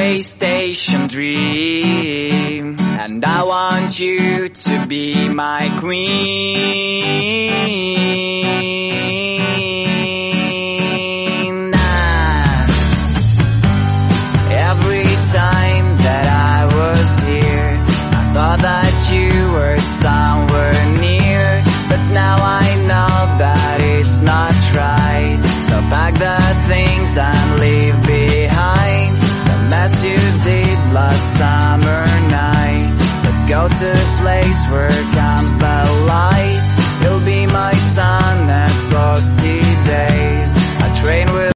railway station dream, and I want you to be my queen. Every time that I was here, I thought that you were somewhere near, but now I know that it's not right. So pack the things and leave behind the mess you did last summer night. Let's go to a place where comes the light. You'll be my sun and frosty days. A train will